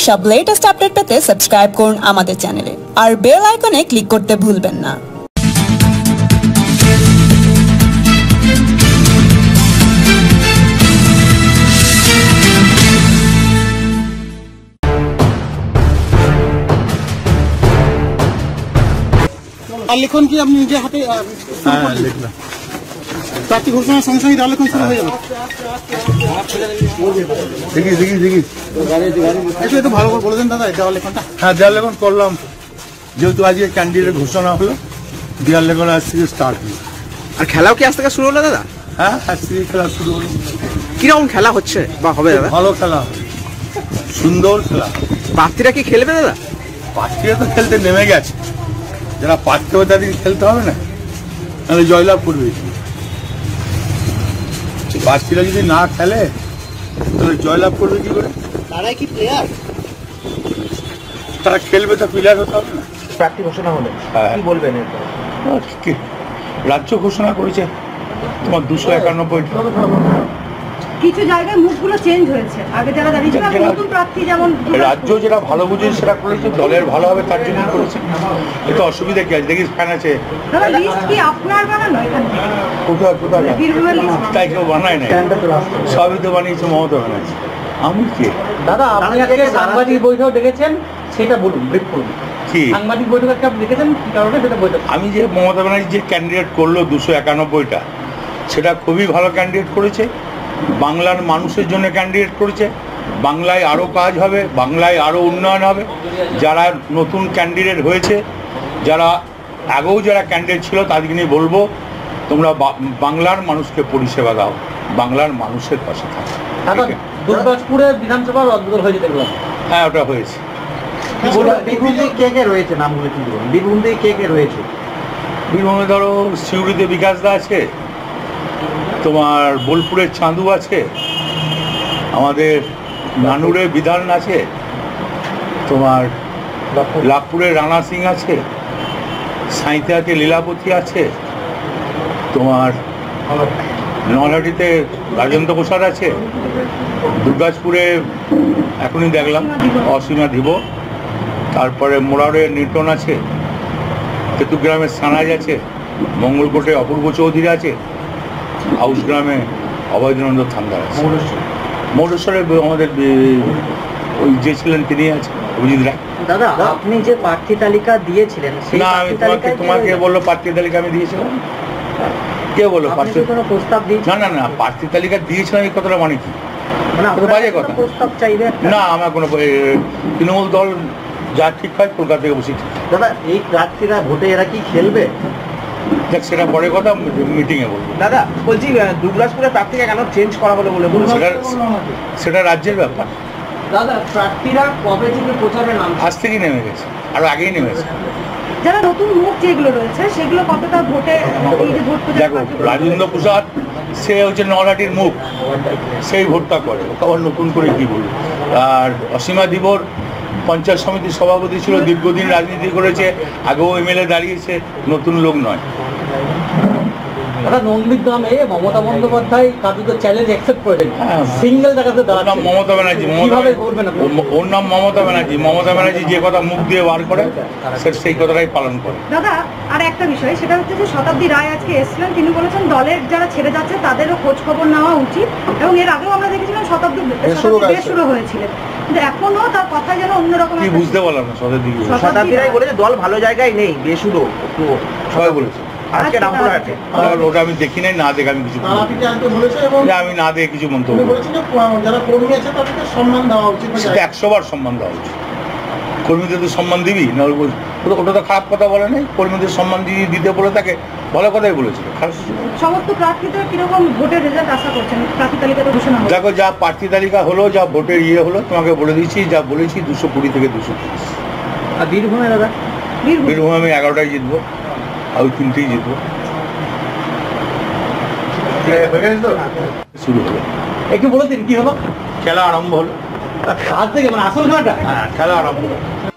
সব latest update পেতে subscribe করুন আমাদের চ্যানেলে আর বেল আইকনে ক্লিক করতে ভুলবেন না। লিখন কি আপনি নিজে হাতে লিখলাম প্রার্থী ঘোষণার সঙ্গে সঙ্গে দেওয়াল লিখন শুরু হয়ে গেল। দেখি একটু ভালো করে বলে দেন দাদা দেওয়াল লিখনটা। হ্যাঁ, দেওয়াল লিখন করলাম, যেহেতু আজকে ক্যান্ডিডেট ঘোষণা হলো দেওয়াল লিখন আজ থেকে স্টার্ট হলো। আর খেলাও কি আজ থেকে শুরু হলো দাদা? হ্যাঁ, আজ থেকে খেলা শুরু হলো। কিরকম খেলা হচ্ছে বা হবে দাদা? ভালো খেলা, সুন্দর খেলা। প্রার্থীরা কি খেলবে দাদা? প্রার্থীরা তো খেলতে নেমে গেছে, যারা প্রার্থী হবে তাদেরকে খেলতে হবে না, তাহলে জয়লাভ করবে। প্রার্থীরা যদি না খেলে তাহলে জয়লাভ করবে কি করে? তারাই কি প্লেয়ার? তারা খেলবে, তো প্লেয়ার হতে হবে না। প্রার্থী ঘোষণা হলে কি বলবেন? রাজ্য ঘোষণা করেছে তোমার 291টা। কিছু জায়গায় মুখগুলো চেঞ্জ হয়েছে, আগে যারা দাঁড়িয়েছিল নতুন প্রার্থী যেমন রাজ্য যেটা ভালো বুঝে সেটা করেছে, দলের ভালো হবে তার জন্য করেছে। এটা অসুবিধা কি আছে? দেখিস ফ্যান আছে, দাদা লিস্ট কি আপনার বানানো? এখানে কোথায় বীরভূমের লিস্ট তাই কেউ বানায় নাই, সবই তো বানিয়েছে মমতা ব্যানার্জি। আমি কে দাদা আপনি আজকে সাংবাদিক বৈঠক ডেকেছেন, সেটা বলুন, ব্রিফ করুন। কি সাংবাদিক বৈঠক একটা ডেকেছেন, কি কারণে সেটা বৈঠক? আমি যে মমতা ব্যানার্জি যে ক্যান্ডিডেট করলো 291টা, সেটা খুবই ভালো ক্যান্ডিডেট করেছে। বাংলার মানুষের জন্য ক্যান্ডিডেট করেছে। বাংলায় আরও কাজ হবে, বাংলায় আরও উন্নয়ন হবে। যারা নতুন ক্যান্ডিডেট হয়েছে, যারা আগেও যারা ক্যান্ডিডেট ছিল তাদেরকে নিয়ে বলবো, তোমরা বাংলার মানুষকে পরিষেবা দাও, বাংলার মানুষের পাশে থাকো। দুর্গাপুরে বিধানসভা রদবদল হয়েছে দেখলাম। হ্যাঁ, ওটা হয়েছে। বীরভূমে কে কে রয়েছে নামগুলো কি বলুন? বীরভূমে কে কে রয়েছে? বীরভূমে ধরো সিউড়িতে বিকাশ দা আছে, তোমার বোলপুরের চাঁদু আছে, আমাদের নানুরে বিধান আছে, তোমার লাভপুরের রানা সিং আছে, সাঁইথিয়াতে লীলাপতি আছে, তোমার নলহাটিতে রাজেন্দ্র প্রসাদ আছে, দুর্গাপুরে এখনই দেখলাম অসীমা ধীব, তারপরে মোরারে নিউটন আছে, কেতুগ্রামের সানাজ আছে, মঙ্গলকোটে অপূর্ব চৌধুরী আছে, হাউস গ্রামে অভয়দানন্দ থান্দার আছে, মৌরেশ্বরে আমাদের ওই যে ছিলেন তিনি আছে অভিজিৎ রায়। দাদা আপনি যে প্রার্থী তালিকা দিয়েছিলেন, না, আমি তোমাকে বললো প্রার্থী তালিকা আমি দিয়েছিলাম? কে বললো প্রার্থী? কোনো প্রস্তাব দিয়েছেন? না, প্রার্থী তালিকা দিয়েছিলাম এই কথাটা মানে কি? বাজে কথা। প্রস্তাব চাইবে না, আমার কোনো তৃণমূল দল যা ঠিক হয় কলকাতা থেকে বসে ঠিক। দাদা এই প্রার্থীরা ভোটে এরা কি খেলবে? দেখ, সেটা পরে কথা, মিটিংয়ে বলবো। দাদা বলছি দুর্গাপুরের প্রার্থীকে কেন চেঞ্জ করা হলো বলে সেটা রাজ্যের ব্যাপার। দাদা প্রার্থীরা কবে থেকে প্রচারে নাম? আজ থেকেই নেমে গেছে, আরো আগেই নেমেছে। যারা নতুন মুখ যেগুলো রয়েছে সেগুলো কতটা ভোটে এই যে ভোট? দেখো, রাজেন্দ্র প্রসাদ সে হচ্ছে নলহাটির মুখ, সেই ভোটটা করে, আবার নতুন করে কি বলবো। আর অসীমা ধীবর পঞ্চায়েত সমিতির সভাপতি ছিল, দীর্ঘদিন রাজনীতি করেছে, আগেও এমএলএ দাঁড়িয়েছে, নতুন লোক নয়। নন্দীগ্রামে মমতা বন্দ্যোপাধ্যায় কার্যত চ্যালেঞ্জ অ্যাকসেপ্ট করেছেন, সিঙ্গেল দেখাতে দাঁড়ান। মমতা ব্যানার্জি, ওর নাম মমতা ব্যানার্জি। মমতা ব্যানার্জি যে কথা মুখ দিয়ে বার করে সেই কথাটাই পালন করে। দাদা আর একটা বিষয়, সেটা হচ্ছে যে শতাব্দী রায় আজকে এসেছিলেন, তিনি বলেছেন দলের যারা ছেড়ে যাচ্ছে তাদেরও খোঁজ খবর নেওয়া উচিত, এবং এর আগেও আমরা দেখেছিলাম শতাব্দী বেশুরো হয়েছিলেন, কিন্তু এখনো তার কথা যেন অন্যরকম। কি বুঝতে পারলাম না? শতাব্দী রায় বলেছে দল ভালো জায়গায় নেই, বেশুরো সবাই বলেছে। আজকে রামপুরহাটে ওটা আমি দেখি নাই, না দেখে আমি কিছু আমি না দেখে কিছু মন্তব্য যারা কর্মী আছে তাদেরকে সম্মান দেওয়া উচিত। 100 বার সম্মান দেওয়া উচিত। কর্মীদের তো সম্মান দিবি না? ওটা তো খারাপ কথা বলে নাই। কর্মীদের সম্মান দিতে বলে তাকে ভালো কথাই বলেছিল। সমস্ত প্রার্থীদের কিরকম ভোটের রেজাল্ট আশা করছেন? প্রার্থী তালিকাতে ঘোষণা হলো, দেখো যা প্রার্থী তালিকা হলো, যা ভোটের হলো, তোমাকে বলে দিয়েছি, যা বলেছি 220 থেকে 230। আর বীরভূমে দাদা? বীরভূমে আমি 11টাই জিতবো, আর 3টেই জিতবো। শুরু হলো, একটু বলে দিন কি হলো? খেলা আরম্ভ হলো আজ থেকে, মানে আসল খেলাটা? হ্যাঁ, খেলা আরম্ভ হলো।